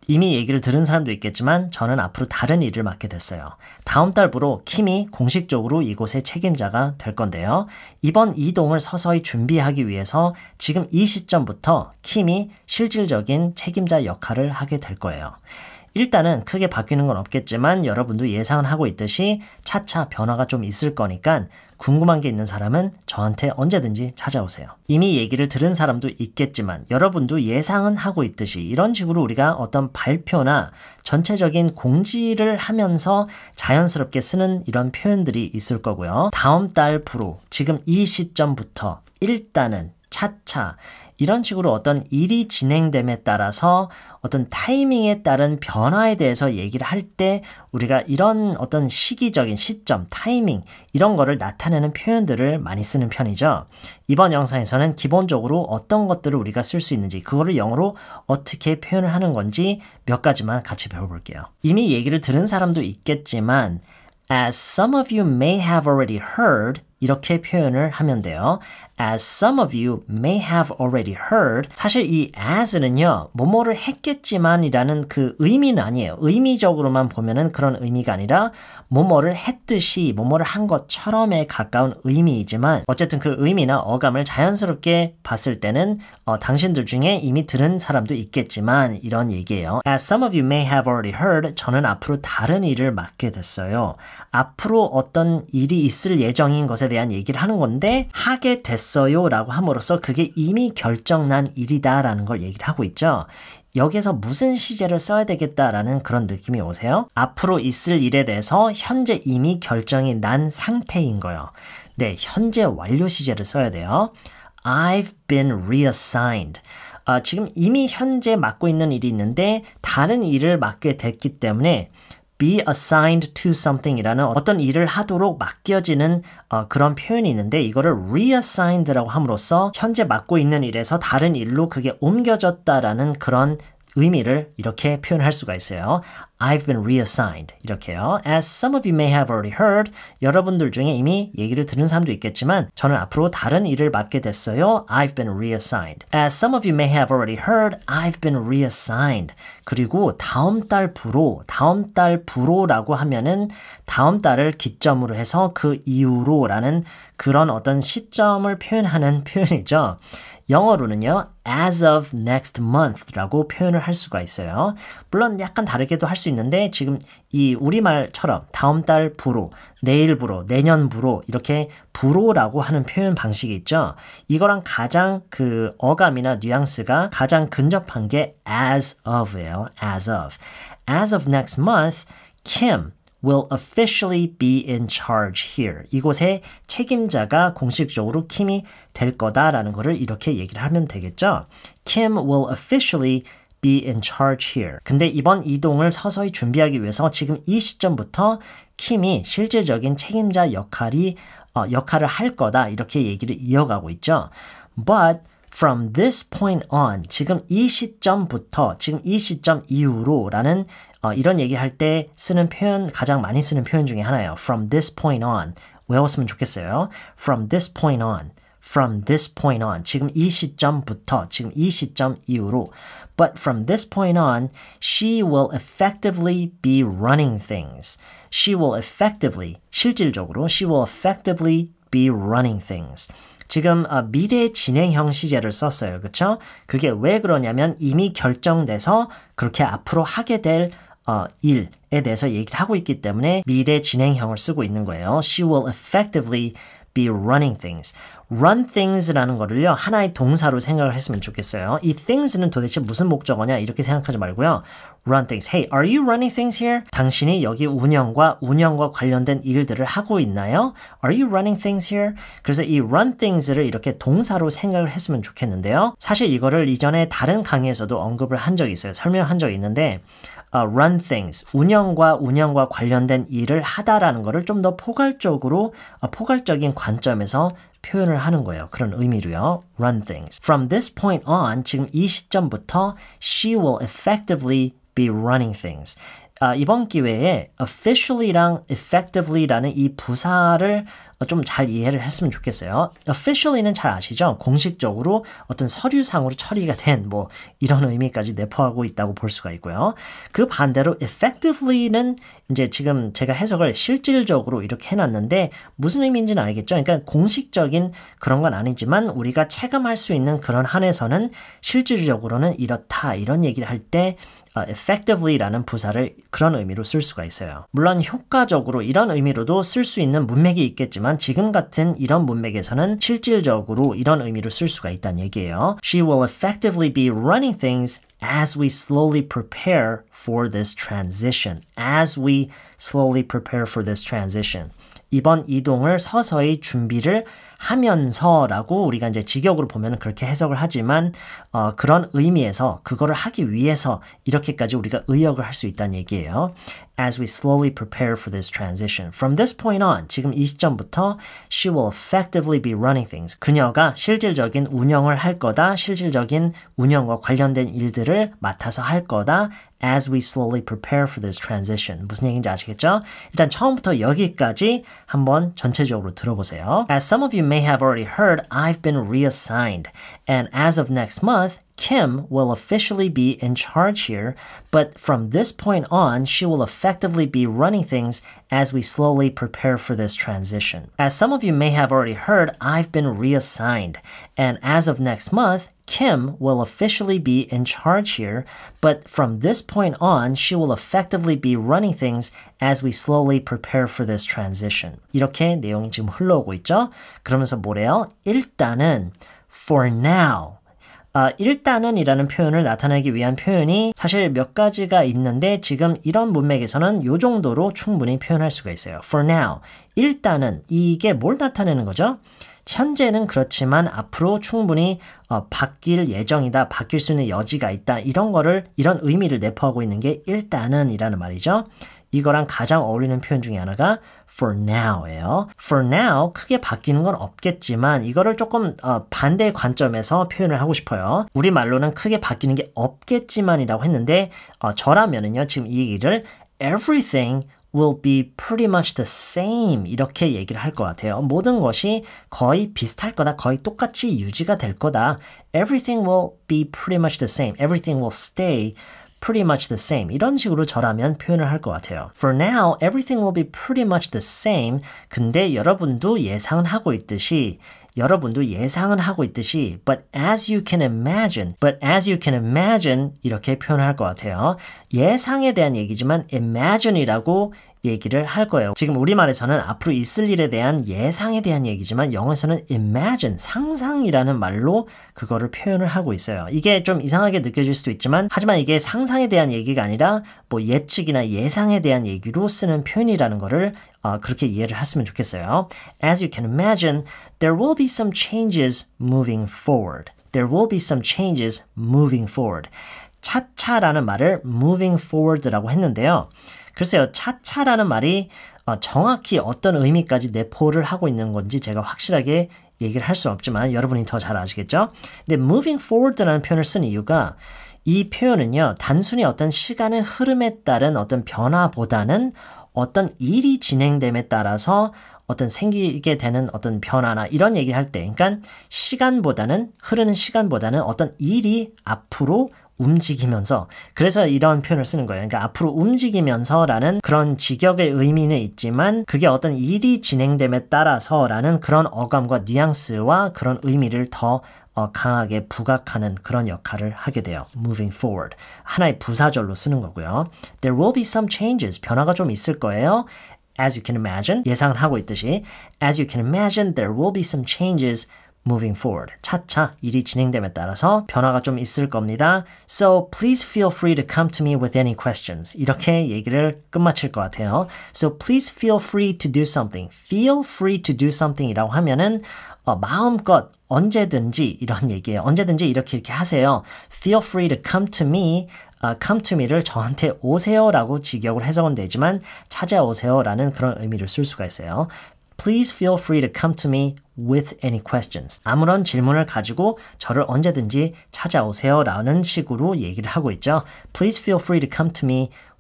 이미 얘기를 들은 사람도 있겠지만 저는 앞으로 다른 일을 맡게 됐어요. 다음 달부로 킴이 공식적으로 이곳의 책임자가 될 건데요. 이번 이동을 서서히 준비하기 위해서 지금 이 시점부터 킴이 실질적인 책임자 역할을 하게 될 거예요. 일단은 크게 바뀌는 건 없겠지만 여러분도 예상은 하고 있듯이 차차 변화가 좀 있을 거니까 궁금한 게 있는 사람은 저한테 언제든지 찾아오세요. 이미 얘기를 들은 사람도 있겠지만 여러분도 예상은 하고 있듯이 이런 식으로 우리가 어떤 발표나 전체적인 공지를 하면서 자연스럽게 쓰는 이런 표현들이 있을 거고요. 다음 달부로 지금 이 시점부터 일단은 차차 이런 식으로 어떤 일이 진행됨에 따라서 어떤 타이밍에 따른 변화에 대해서 얘기를 할 때 우리가 이런 어떤 시기적인 시점, 타이밍 이런 거를 나타내는 표현들을 많이 쓰는 편이죠. 이번 영상에서는 기본적으로 어떤 것들을 우리가 쓸 수 있는지 그거를 영어로 어떻게 표현을 하는 건지 몇 가지만 같이 배워볼게요. 이미 얘기를 들은 사람도 있겠지만 As some of you may have already heard 이렇게 표현을 하면 돼요. As some of you may have already heard 사실 이 as는요 뭐뭐를 했겠지만 이라는 그 의미는 아니에요. 의미적으로만 보면은 그런 의미가 아니라 뭐뭐를 했듯이 뭐뭐를 한 것처럼에 가까운 의미이지만 어쨌든 그 의미나 어감을 자연스럽게 봤을 때는 당신들 중에 이미 들은 사람도 있겠지만 이런 얘기예요. As some of you may have already heard 저는 앞으로 다른 일을 맡게 됐어요. 앞으로 어떤 일이 있을 예정인 것에 대한 얘기를 하는 건데 하게 됐어요 라고 함으로써 그게 이미 결정난 일이다 라는 걸 얘기를 하고 있죠. 여기서 무슨 시제를 써야 되겠다라는 그런 느낌이 오세요? 앞으로 있을 일에 대해서 현재 이미 결정이 난 상태인 거예요. 네, 현재 완료 시제를 써야 돼요. I've been reassigned. 지금 이미 현재 맡고 있는 일이 있는데 다른 일을 맡게 됐기 때문에 be assigned to something 이라는 어떤 일을 하도록 맡겨지는 그런 표현이 있는데 이거를 reassigned라고 함으로써 현재 맡고 있는 일에서 다른 일로 그게 옮겨졌다라는 그런 의미를 이렇게 표현할 수가 있어요. I've been reassigned. 이렇게요. As some of you may have already heard, 여러분들 중에 이미 얘기를 들은 사람도 있겠지만 저는 앞으로 다른 일을 맡게 됐어요. I've been reassigned. As some of you may have already heard, I've been reassigned. 그리고 다음 달부로라고 하면은 다음 달을 기점으로 해서 그 이후로라는 그런 어떤 시점을 표현하는 표현이죠. 영어로는요, as of next month라고 표현을 할 수가 있어요. 물론 약간 다르게도 할 수 있는데 지금 이 우리말처럼 다음 달부로, 내일부로, 내년부로 이렇게 부로라고 하는 표현 방식이 있죠. 이거랑 가장 그 어감이나 뉘앙스가 가장 근접한 게 as of예요. as of. As of next month, Kim will officially be in charge here. 이곳의 책임자가 공식적으로 킴이 될 거다라는 거를 이렇게 얘기를 하면 되겠죠. Kim will officially be in charge here. 근데 이번 이동을 서서히 준비하기 위해서 지금 이 시점부터 킴이 실질적인 책임자 역할을 할 거다 이렇게 얘기를 이어가고 있죠. But from this point on, 지금 이 시점부터, 지금 이 시점 이후로라는 이런 얘기할 때 쓰는 표현, 가장 많이 쓰는 표현 중에 하나예요. From this point on. 외웠으면 좋겠어요. From this point on. From this point on. 지금 이 시점부터, 지금 이 시점 이후로. But from this point on, she will effectively be running things. She will effectively, 실질적으로, she will effectively be running things. 지금 미래 진행형 시제를 썼어요. 그렇죠? 그게 왜 그러냐면 이미 결정돼서 그렇게 앞으로 하게 될 일에 대해서 얘기를 하고 있기 때문에 미래 진행형을 쓰고 있는 거예요. She will effectively be running things. run things라는 거를요. 하나의 동사로 생각을 했으면 좋겠어요. 이 things는 도대체 무슨 목적어냐 이렇게 생각하지 말고요. run things. Hey, are you running things here? 당신이 여기 운영과 관련된 일들을 하고 있나요? Are you running things here? 그래서 이 run things를 이렇게 동사로 생각을 했으면 좋겠는데요. 사실 이거를 이전에 다른 강의에서도 언급을 한 적이 있어요. 설명한 적이 있는데 run things, 운영과 관련된 일을 하다라는 거를 좀 더 포괄적인 관점에서 표현을 하는 거예요. 그런 의미로요. run things. From this point on, 지금 이 시점부터 she will effectively be running things. 이번 기회에 officially랑 effectively라는 이 부사를 좀 잘 이해를 했으면 좋겠어요. officially는 잘 아시죠? 공식적으로 어떤 서류상으로 처리가 된 뭐 이런 의미까지 내포하고 있다고 볼 수가 있고요. 그 반대로 effectively는 이제 지금 제가 해석을 실질적으로 이렇게 해놨는데 무슨 의미인지는 알겠죠? 그러니까 공식적인 그런 건 아니지만 우리가 체감할 수 있는 그런 한에서는 실질적으로는 이렇다 이런 얘기를 할 때 effectively라는 부사를 그런 의미로 쓸 수가 있어요. 물론 효과적으로 이런 의미로도 쓸 수 있는 문맥이 있겠지만 지금 같은 이런 문맥에서는 실질적으로 이런 의미로 쓸 수가 있다는 얘기예요. She will effectively be running things as we slowly prepare for this transition. As we slowly prepare for this transition. 이번 이동을 서서히 준비를 하면서라고 우리가 이제 직역으로 보면 그렇게 해석을 하지만 그런 의미에서 그거를 하기 위해서 이렇게까지 우리가 의역을 할 수 있다는 얘기예요. As we slowly prepare for this transition. From this point on, 지금 이 시점부터 she will effectively be running things. 그녀가 실질적인 운영을 할 거다. 실질적인 운영과 관련된 일들을 맡아서 할 거다. As we slowly prepare for this transition. 무슨 얘기인지 아시겠죠? 일단 처음부터 여기까지 한번 전체적으로 들어보세요. As some of you may have already heard, I've been reassigned. And as of next month, Kim will officially be in charge here, but from this point on, she will effectively be running things as we slowly prepare for this transition. As some of you may have already heard, I've been reassigned, and as of next month, Kim will officially be in charge here, but from this point on, she will effectively be running things as we slowly prepare for this transition. 이렇게 내용이 지금 흘러오고 있죠? 그러면서 뭐래요? 일단은 for now. 일단은 이라는 표현을 나타내기 위한 표현이 사실 몇 가지가 있는데 지금 이런 문맥에서는 이 정도로 충분히 표현할 수가 있어요. For now. 일단은 이게 뭘 나타내는 거죠? 현재는 그렇지만 앞으로 충분히 바뀔 예정이다, 바뀔 수 있는 여지가 있다 이런 의미를 내포하고 있는 게 일단은 이라는 말이죠. 이거랑 가장 어울리는 표현 중에 하나가 for now예요. For now 크게 바뀌는 건 없겠지만 이거를 조금 반대의 관점에서 표현을 하고 싶어요. 우리말로는 크게 바뀌는 게 없겠지만이라고 했는데 저라면은요 지금 이 얘기를 everything will be pretty much the same 이렇게 얘기를 할 것 같아요. 모든 것이 거의 비슷할 거다. 거의 똑같이 유지가 될 거다. Everything will be pretty much the same. Everything will stay pretty much the same. 이런 식으로 저라면 표현을 할 것 같아요. For now, everything will be pretty much the same. 근데 여러분도 예상은 하고 있듯이 but as you can imagine 이렇게 표현할 것 같아요. 예상에 대한 얘기지만 imagine이라고 얘기를 할 거예요. 지금 우리말에서는 앞으로 있을 일에 대한 예상에 대한 얘기지만 영어에서는 imagine, 상상이라는 말로 그거를 표현을 하고 있어요. 이게 좀 이상하게 느껴질 수도 있지만 하지만 이게 상상에 대한 얘기가 아니라 뭐 예측이나 예상에 대한 얘기로 쓰는 표현이라는 거를 그렇게 이해를 했으면 좋겠어요. As you can imagine, there will be some changes moving forward. There will be some changes moving forward. 차차라는 말을 moving forward라고 했는데요. 글쎄요, 차차라는 말이 정확히 어떤 의미까지 내포를 하고 있는 건지 제가 확실하게 얘기를 할 수는 없지만 여러분이 더 잘 아시겠죠? 근데 moving forward라는 표현을 쓴 이유가 이 표현은요, 단순히 어떤 시간의 흐름에 따른 어떤 변화보다는 어떤 일이 진행됨에 따라서 어떤 생기게 되는 어떤 변화나 이런 얘기를 할 때, 그러니까 흐르는 시간보다는 어떤 일이 앞으로 움직이면서 그래서 이런 표현을 쓰는 거예요. 그러니까 앞으로 움직이면서라는 그런 직역의 의미는 있지만 그게 어떤 일이 진행됨에 따라서라는 그런 어감과 뉘앙스와 그런 의미를 더 강하게 부각하는 그런 역할을 하게 돼요. Moving forward. 하나의 부사절로 쓰는 거고요. There will be some changes. 변화가 좀 있을 거예요. As you can imagine. 예상을 하고 있듯이 As you can imagine, there will be some changes moving forward. 차차 일이 진행됨에 따라서 변화가 좀 있을 겁니다. So please feel free to come to me with any questions. 이렇게 얘기를 끝마칠 것 같아요. So please feel free to do something. Feel free to do something 이라고 하면은 마음껏 언제든지 이런 얘기예요. 언제든지 이렇게 하세요. Feel free to come to me. come to me를 저한테 오세요라고 직역을 해석은 되지만 찾아오세요라는 그런 의미를 쓸 수가 있어요. Please feel free to come to me with any questions. 아무런 질문을 가지고 저를 언제든지 찾아오세요 라는 식으로 얘기를 하고 있죠. Please feel free to come to me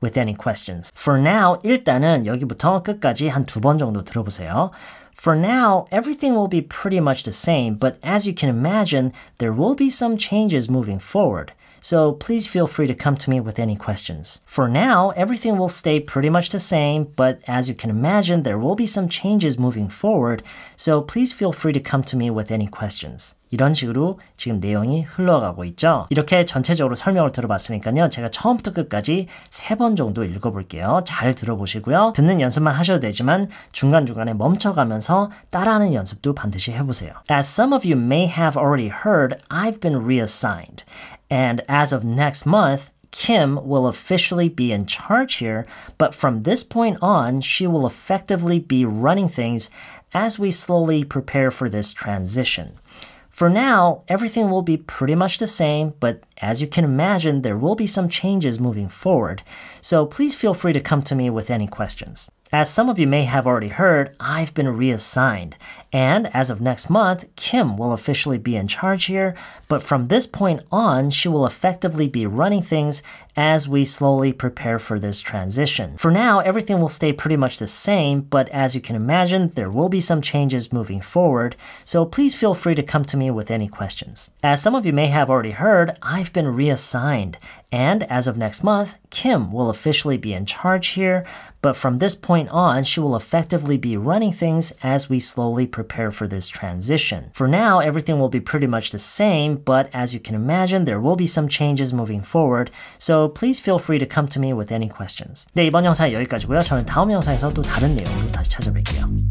with any questions. For now, 일단은 여기부터 끝까지 한 2번 정도 들어보세요. For now, everything will be pretty much the same, but as you can imagine, there will be some changes moving forward. So please feel free to come to me with any questions. For now, everything will stay pretty much the same, but as you can imagine, there will be some changes moving forward. So please feel free to come to me with any questions. 이런 식으로 지금 내용이 흘러가고 있죠. 이렇게 전체적으로 설명을 들어봤으니까요. 제가 처음부터 끝까지 3번 정도 읽어볼게요. 잘 들어보시고요. 듣는 연습만 하셔도 되지만 중간중간에 멈춰가면서 따라하는 연습도 반드시 해보세요. As some of you may have already heard, I've been reassigned. And as of next month, Kim will officially be in charge here, but from this point on, she will effectively be running things as we slowly prepare for this transition. For now, everything will be pretty much the same, but as you can imagine, there will be some changes moving forward. So please feel free to come to me with any questions. As some of you may have already heard, I've been reassigned. And as of next month, Kim will officially be in charge here, but from this point on, she will effectively be running things as we slowly prepare for this transition. For now, everything will stay pretty much the same, but as you can imagine, there will be some changes moving forward, so please feel free to come to me with any questions. As some of you may have already heard, I've been reassigned. And as of next month, Kim will officially be in charge here, but from this point on, she will effectively be running things as we slowly prepare for this transition. For now, everything will be pretty much the same, but as you can imagine, there will be some changes moving forward, so please feel free to come to me with any questions. 네, 이번 영상 여기까지고요. 저는 다음 영상에서 또 다른 내용으로 다시 찾아뵐게요.